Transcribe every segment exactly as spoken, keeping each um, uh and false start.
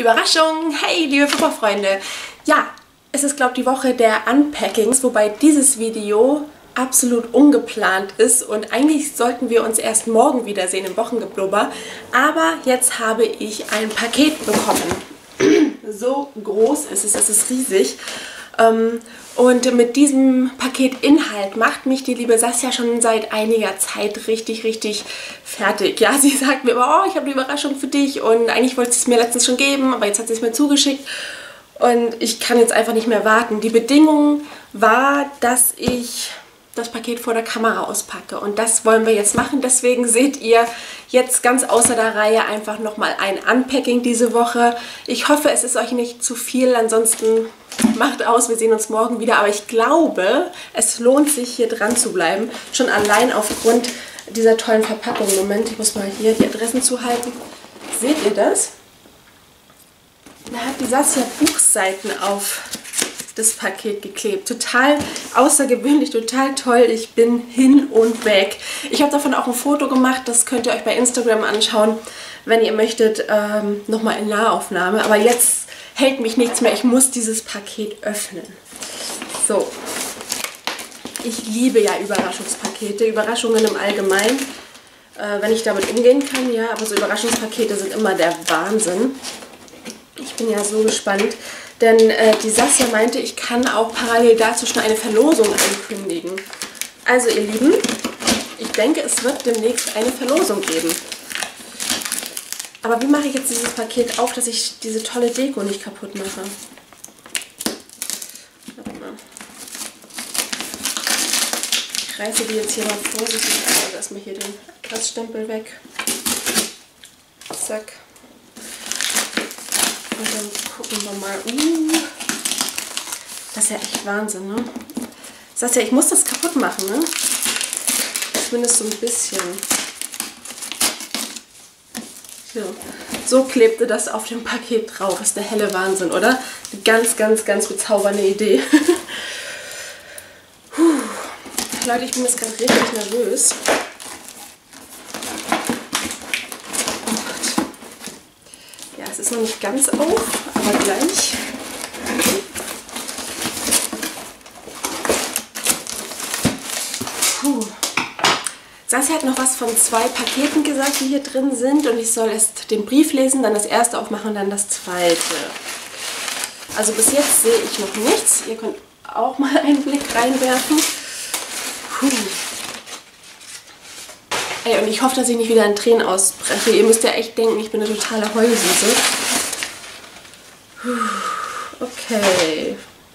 Überraschung! Hey, liebe Flipperfreunde! Ja, es ist, glaube ich, die Woche der Unpackings, wobei dieses Video absolut ungeplant ist und eigentlich sollten wir uns erst morgen wiedersehen im Wochengeblubber. Aber jetzt habe ich ein Paket bekommen. So groß ist es, es ist riesig. Und mit diesem Paketinhalt macht mich die liebe Sasja schon seit einiger Zeit richtig, richtig fertig. Ja, sie sagt mir immer, oh, ich habe eine Überraschung für dich und eigentlich wollte sie es mir letztens schon geben, aber jetzt hat sie es mir zugeschickt und ich kann jetzt einfach nicht mehr warten. Die Bedingung war, dass ich das Paket vor der Kamera auspacke und das wollen wir jetzt machen. Deswegen seht ihr jetzt ganz außer der Reihe einfach nochmal ein Unpacking diese Woche. Ich hoffe, es ist euch nicht zu viel, ansonsten macht aus, wir sehen uns morgen wieder. Aber ich glaube, es lohnt sich hier dran zu bleiben, schon allein aufgrund dieser tollen Verpackung. Moment, ich muss mal hier die Adressen zuhalten. Seht ihr das? Da hat die Sasja Buchseiten auf das Paket geklebt. Total außergewöhnlich, total toll. Ich bin hin und weg. Ich habe davon auch ein Foto gemacht, das könnt ihr euch bei Instagram anschauen, wenn ihr möchtet, ähm, nochmal in Nahaufnahme. Aber jetzt hält mich nichts mehr. Ich muss dieses Paket öffnen. So. Ich liebe ja Überraschungspakete, Überraschungen im Allgemeinen, äh, wenn ich damit umgehen kann, ja, aber so Überraschungspakete sind immer der Wahnsinn. Ich bin ja so gespannt. Denn äh, die Sasja meinte, ich kann auch parallel dazu schon eine Verlosung ankündigen. Also ihr Lieben, ich denke, es wird demnächst eine Verlosung geben. Aber wie mache ich jetzt dieses Paket auf, dass ich diese tolle Deko nicht kaputt mache? Warte mal. Ich reiße die jetzt hier mal vorsichtig aus. Erstmal hier den Platzstempel weg. Zack. Und dann gucken wir mal. Uh, das ist ja echt Wahnsinn, ne? Das heißt ja, ich muss das kaputt machen, ne? Zumindest so ein bisschen. So, so klebte das auf dem Paket drauf. Das ist der helle Wahnsinn, oder? Eine ganz, ganz, ganz bezaubernde Idee. Puh. Leute, ich bin jetzt gerade richtig nervös. Es ist noch nicht ganz auf, aber gleich. Puh. Sasja hat noch was von zwei Paketen gesagt, die hier drin sind. Und ich soll erst den Brief lesen, dann das erste aufmachen und dann das zweite. Also bis jetzt sehe ich noch nichts. Ihr könnt auch mal einen Blick reinwerfen. Puh. Ey, und ich hoffe, dass ich nicht wieder in Tränen ausbreche. Ihr müsst ja echt denken, ich bin eine totale Heulsuse. Okay.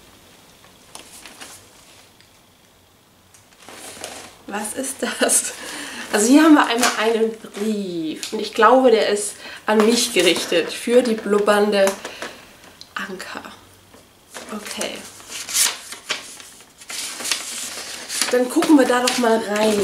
Was ist das? Also hier haben wir einmal einen Brief. Und ich glaube, der ist an mich gerichtet. Für die blubbernde Anka. Okay. Dann gucken wir da doch mal rein.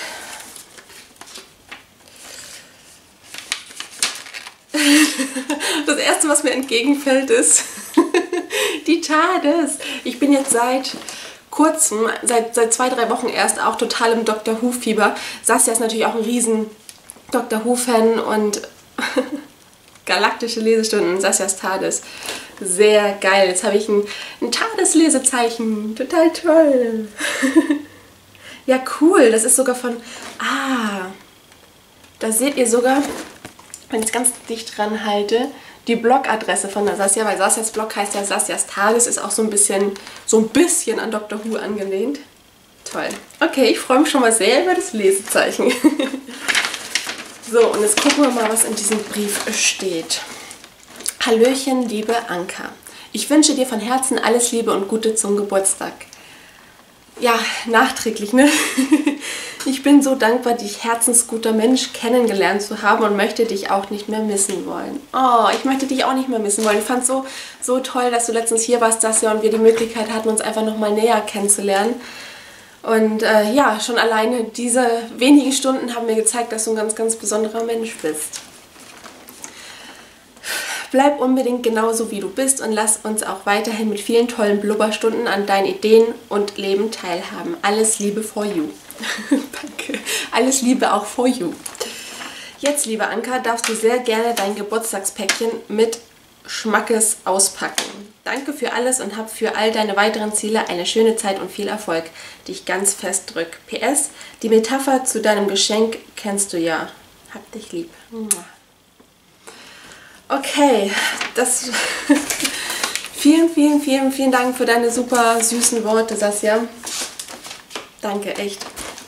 Das erste, was mir entgegenfällt, ist die TARDIS. Ich bin jetzt seit kurzem, seit, seit zwei, drei Wochen erst, auch total im Doctor Who-Fieber. Sasja ist natürlich auch ein riesen Doctor Who-Fan und galaktische Lesestunden, Sasjas TARDIS. Sehr geil. Jetzt habe ich ein, ein TARDIS-Lesezeichen. Total toll. Ja, cool. Das ist sogar von... Ah, da seht ihr sogar... Wenn ich es ganz dicht dran halte, die Blogadresse von der Sasja, weil Sasjas Blog heißt ja Sasjas TARDIS, ist auch so ein bisschen, so ein bisschen an Doctor Who angelehnt. Toll. Okay, ich freue mich schon mal sehr über das Lesezeichen. So, und jetzt gucken wir mal, was in diesem Brief steht. Hallöchen, liebe Anka. Ich wünsche dir von Herzen alles Liebe und Gute zum Geburtstag. Ja, nachträglich, ne? Ich bin so dankbar, dich herzensguter Mensch kennengelernt zu haben und möchte dich auch nicht mehr missen wollen. Oh, ich möchte dich auch nicht mehr missen wollen. Ich fand es so, so toll, dass du letztens hier warst, Sasja, und wir die Möglichkeit hatten, uns einfach nochmal näher kennenzulernen. Und äh, ja, schon alleine diese wenigen Stunden haben mir gezeigt, dass du ein ganz, ganz besonderer Mensch bist. Bleib unbedingt genauso, wie du bist und lass uns auch weiterhin mit vielen tollen Blubberstunden an deinen Ideen und Leben teilhaben. Alles Liebe for you. Danke. Alles Liebe auch for you. Jetzt, liebe Anka, darfst du sehr gerne dein Geburtstagspäckchen mit Schmackes auspacken. Danke für alles und hab für all deine weiteren Ziele eine schöne Zeit und viel Erfolg. Dich ganz fest drück. P S. Die Metapher zu deinem Geschenk kennst du ja. Hab dich lieb. Okay, das... vielen, vielen, vielen, vielen Dank für deine super süßen Worte, Sasja. Danke, echt.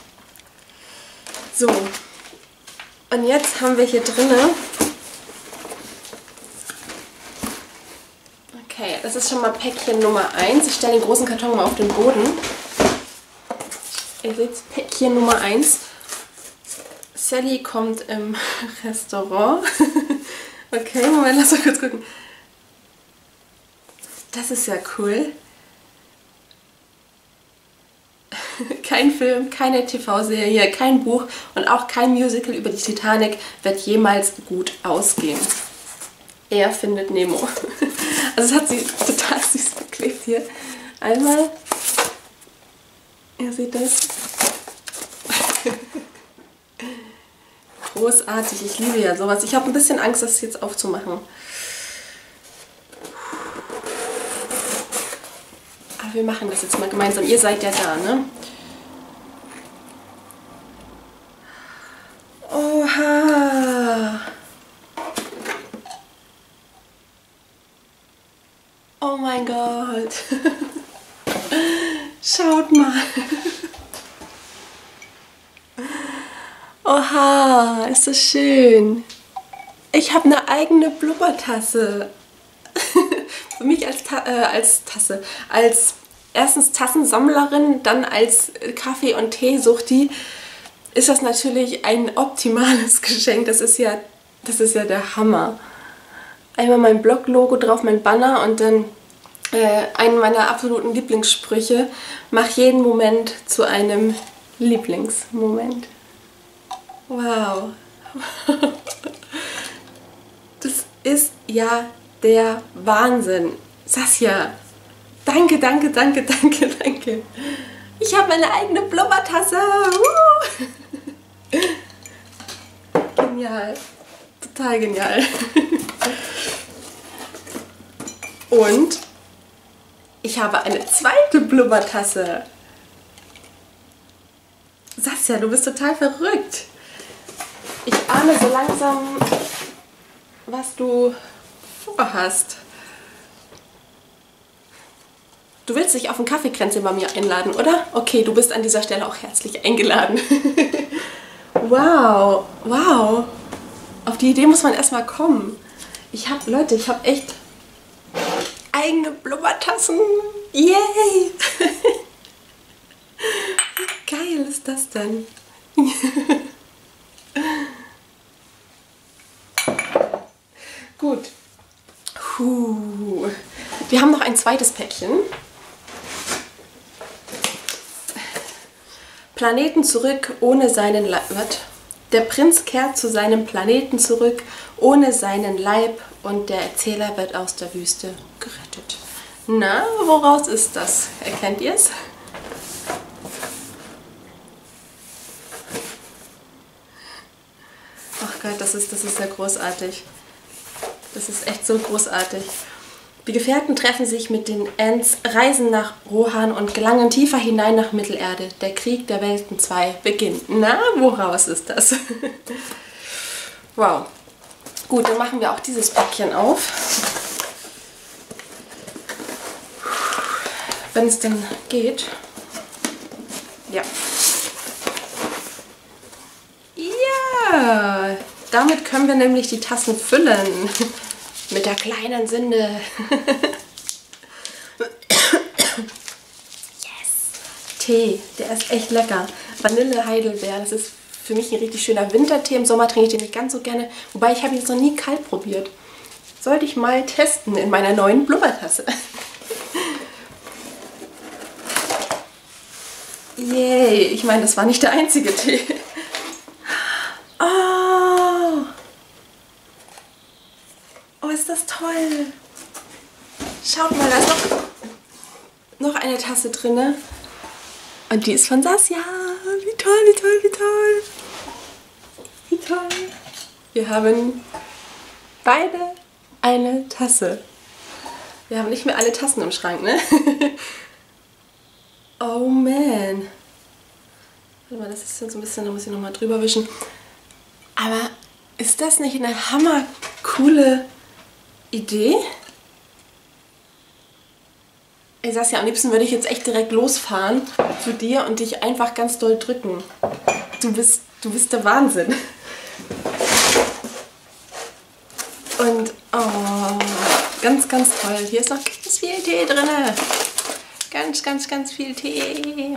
So. Und jetzt haben wir hier drinne... Okay, das ist schon mal Päckchen Nummer eins. Ich stelle den großen Karton mal auf den Boden. Ihr seht, Päckchen Nummer eins. Sally kommt im Restaurant. Okay, Moment, lass mal kurz gucken. Das ist ja cool. Kein Film, keine T V-Serie, kein Buch und auch kein Musical über die Titanic wird jemals gut ausgehen. Er findet Nemo. Also es hat sie total süß geklebt hier. Einmal. Ihr seht das. Großartig, ich liebe ja sowas. Ich habe ein bisschen Angst, das jetzt aufzumachen. Aber wir machen das jetzt mal gemeinsam. Ihr seid ja da, ne? Oha! Oh mein Gott! Schaut mal! Oha, ist das schön! Ich habe eine eigene Blubbertasse. Für mich als, Ta äh, als Tasse, als erstens Tassensammlerin, dann als Kaffee- und Teesuchti ist das natürlich ein optimales Geschenk. Das ist ja, das ist ja der Hammer. Einmal mein Blog-Logo drauf, mein Banner und dann äh, einen meiner absoluten Lieblingssprüche. Mach jeden Moment zu einem Lieblingsmoment. Wow. Das ist ja der Wahnsinn. Sasja, danke, danke, danke, danke, danke. Ich habe meine eigene Blubbertasse. Uh. Genial. Total genial. Und ich habe eine zweite Blubbertasse. Sasja, du bist total verrückt. Ich ahne so langsam, was du vorhast. Du willst dich auf ein Kaffeekränzchen bei mir einladen, oder? Okay, du bist an dieser Stelle auch herzlich eingeladen. Wow, wow. Auf die Idee muss man erstmal kommen. Ich habe, Leute, ich habe echt eigene Blubbertassen. Yay! Wie geil ist das denn? Gut. Puh. Wir haben noch ein zweites Päckchen. Planeten zurück ohne seinen Leib. Der Prinz kehrt zu seinem Planeten zurück ohne seinen Leib und der Erzähler wird aus der Wüste gerettet. Na, woraus ist das? Erkennt ihr es? Ach Gott, das ist, das ist ja großartig. Das ist echt so großartig. Die Gefährten treffen sich mit den Ents, reisen nach Rohan und gelangen tiefer hinein nach Mittelerde. Der Krieg der Welten zwei beginnt. Na, woraus ist das? Wow. Gut, dann machen wir auch dieses Päckchen auf. Wenn es denn geht. Ja. Ja, damit können wir nämlich die Tassen füllen. Mit der kleinen Sünde. Yes. Tee, der ist echt lecker. Vanille Heidelbeer, das ist für mich ein richtig schöner Wintertee. Im Sommer trinke ich den nicht ganz so gerne. Wobei, ich habe ihn jetzt noch nie kalt probiert. Sollte ich mal testen in meiner neuen Blubbertasse. Yay, ich meine, das war nicht der einzige Tee. Oh, oh, ist das toll. Schaut mal, da ist noch, noch eine Tasse drin. Und die ist von Sasja. Wie toll, wie toll, wie toll. Wie toll. Wir haben beide eine Tasse. Wir haben nicht mehr alle Tassen im Schrank, ne? Oh man. Warte mal, das ist jetzt so ein bisschen, da muss ich nochmal drüber wischen. Aber ist das nicht eine hammercoole Idee? Ey Saskia, am liebsten würde ich jetzt echt direkt losfahren zu dir und dich einfach ganz doll drücken. Du bist, du bist der Wahnsinn. Und, oh, ganz, ganz toll. Hier ist noch ganz viel Tee drin. Ganz, ganz, ganz viel Tee.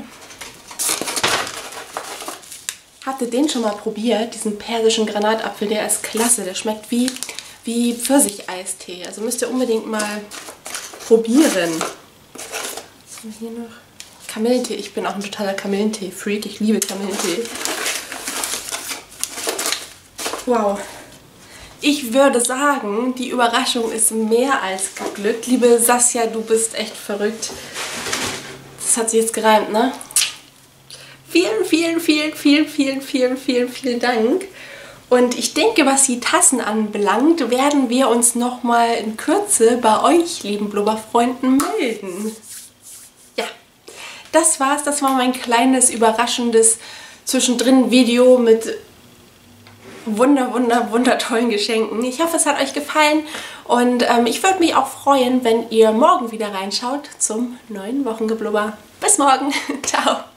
Habt ihr den schon mal probiert? Diesen persischen Granatapfel, der ist klasse. Der schmeckt wie, wie Pfirsicheistee. Also müsst ihr unbedingt mal probieren. Was haben wir hier noch? Kamillentee. Ich bin auch ein totaler Kamillentee-Freak. Ich liebe Kamillentee. Wow. Ich würde sagen, die Überraschung ist mehr als geglückt. Liebe Saskia, du bist echt verrückt. Das hat sich jetzt gereimt, ne? Vielen, vielen, vielen, vielen, vielen, vielen, vielen, vielen Dank. Und ich denke, was die Tassen anbelangt, werden wir uns nochmal in Kürze bei euch, lieben Blubberfreunden, melden. Ja, das war's. Das war mein kleines, überraschendes Zwischendrin-Video mit wunder, wunder, wundertollen Geschenken. Ich hoffe, es hat euch gefallen und ähm, ich würde mich auch freuen, wenn ihr morgen wieder reinschaut zum neuen Wochengeblubber. Bis morgen. Ciao.